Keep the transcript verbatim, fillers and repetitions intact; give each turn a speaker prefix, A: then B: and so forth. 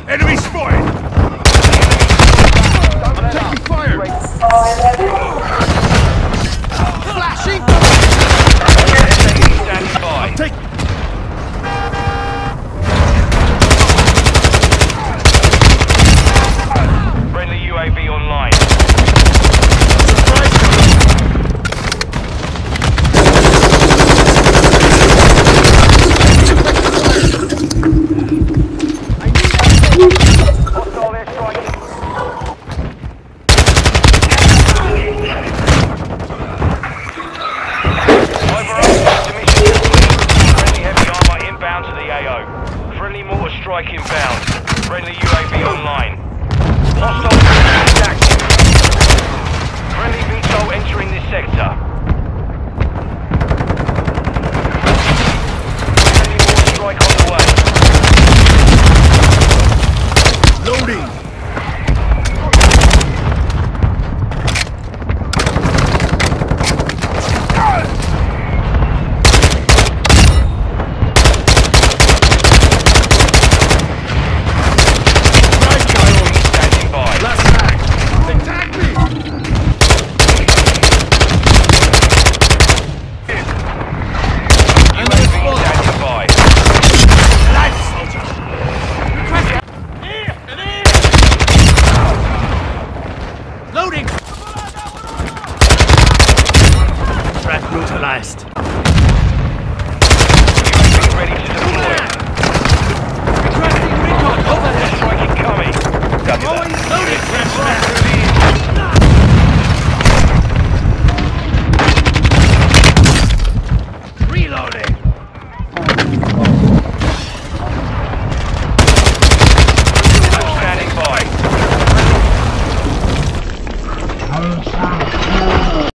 A: Enemy spotted! I'm taking fire! Flashing!
B: Standing by.
A: I'm taking...
B: Friendly U A V online. Hostile air striking. Overarching to mission complete. Friendly heavy armor inbound to the A O. Friendly mortar strike inbound. Friendly U A V online. Hostile active. Friendly V TOL entering this sector.